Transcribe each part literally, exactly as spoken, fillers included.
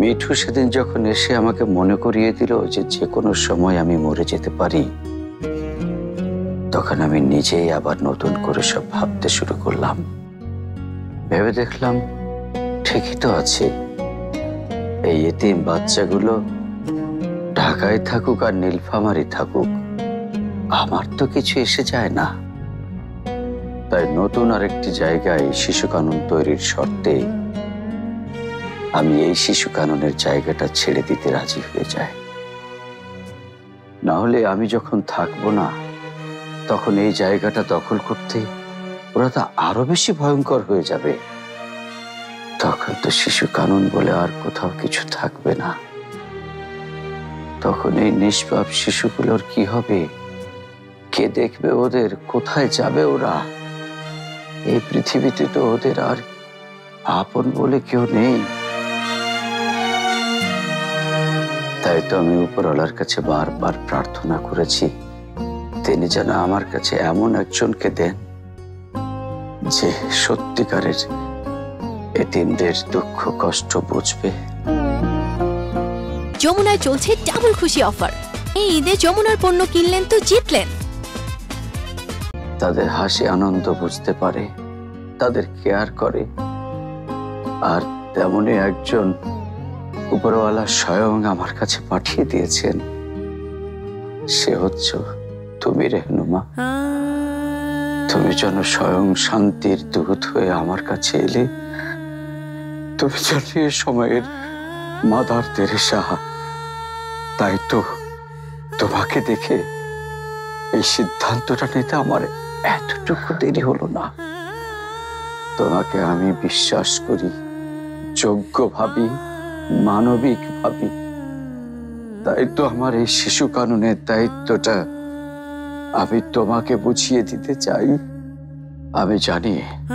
মিঠু সেদিন যখন এসে আমাকে মনে করিয়ে দিল যে যে কোনো সময় আমি মরে যেতে পারি, তখন আমি নিজেই আবার নতুন করে সব ভাবতে শুরু করলাম। ভেবে দেখলাম ঠিকই তো আছে, এই এতিম বাচ্চাগুলো ঢাকায় থাকুক আর নীলফামারী থাকুক, আমার তো কিছু এসে যায় না। তাই নতুন আরেকটি জায়গায় শিশু কানন তৈরির শর্তে আমি এই শিশু কাননের জায়গাটা ছেড়ে দিতে রাজি হয়ে যাই। না হলে আমি যখন থাকবো না, তখন এই জায়গাটা দখল করতে ওরা তো আরো বেশি ভয়ঙ্কর হয়ে যাবে। তখন তো শিশু কানন বলে আর কোথাও কিছু থাকবে না। তখন এই নিষ্পাপ শিশুগুলোর কি হবে? কে দেখবে ওদের? কোথায় যাবে ওরা? এই পৃথিবীতে তো ওদের আর আপন বলে কেউ নেই। তাই তো আমি উপরওয়ালার কাছে বারবার প্রার্থনা করেছি, তিনি যেন আমার কাছে এমন একজনকে দেন যে সত্যিকারের এতিমদের দুঃখ কষ্ট বুঝবে। যমুনায় চলছে ডাবল খুশি অফার। এই ঈদে যমুনার পণ্য কিনলেন তো জিতলেন। তাদের হাসি আনন্দ বুঝতে পারে, তাদের কেয়ার করে, আর তেমনই একজন উপরওয়ালা স্বয়ং আমার কাছে পাঠিয়ে দিয়েছেন। সে হচ্ছে তুমি রেহনুমা। তুমি যেন স্বয়ং শান্তির দূত হয়ে আমার কাছে এলে। তুমি যেন এ সময়ের মাদার তেরেসা। তাই তো তোমাকে দেখে এই সিদ্ধান্তটা নিতে আমার এতটুকু দেরি হলো না। তোমাকে আমি বিশ্বাস করি, যোগ্য ভাবি, মানবিক ভাবি। তাই তো আমার এই শিশু কাননের দায়িত্বটা আমি তোমাকে বুঝিয়ে দিতে চাই। আমি জানি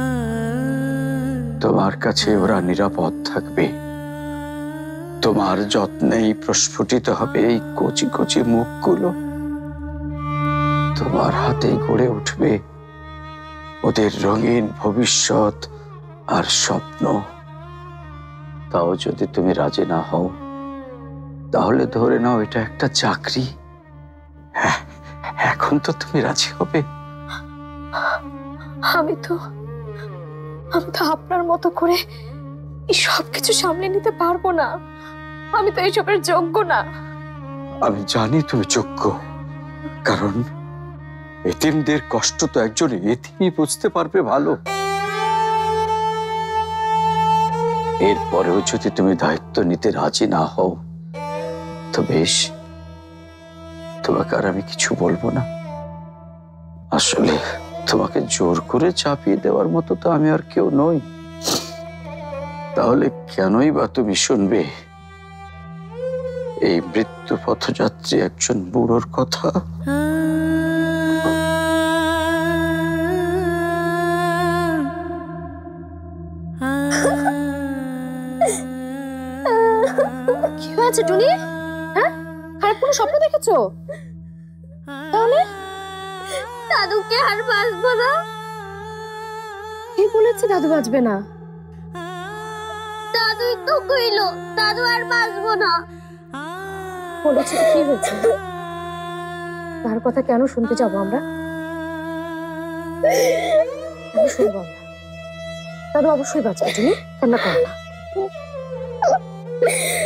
তোমার কাছে ওরা নিরাপদ থাকবে। তোমার যত্নেই প্রস্ফুটিত হবে এই কচি কচি মুখগুলো। তোমার হাতেই গড়ে উঠবে ওদের রঙিন ভবিষ্যৎ আর স্বপ্ন। তাও যদি তুমি রাজি না হও, তাহলে ধরে নাও এটা একটা চাকরি। হ্যাঁ, এখন তো তুমি রাজি হবে। আমি তো আমি তো আপনার মতো করে এই সব কিছু সামলে নিতে পারবো না। আমি তো এইসবের যোগ্য না। আমি জানি তুমি যোগ্য, কারণ এতিমদের কষ্ট তো একজন এতিমই বুঝতে পারবে ভালো। এরপরেও যদি তুমি দায়িত্ব নিতে রাজি না হও, তো বেশ, তোমাকে আর আমি কিছু বলবো না। আসলে তোমাকে জোর করে চাপিয়ে দেওয়ার মতো তো আমি আর কেউ নই। তাহলে কেনই বা তুমি শুনবে এই মৃত্যু পথযাত্রী একজন বুড়োর কথা? কি হয়েছে টুনি? হ্যাঁ, খারাপ কোনো স্বপ্ন দেখেছো? তাহলে দাদুকে আর বাঁচবো না। কি বলেছে দাদু বাঁচবে না? দাদুই তো কইলো দাদু আর বাঁচবো না। বলেছে তো, কি হয়েছে? তার কথা কেন শুনতে যাবো আমরা? কেন শুনবো আমরা? দাদু অবশ্যই বাঁচবে। তুমি কান্না করো না।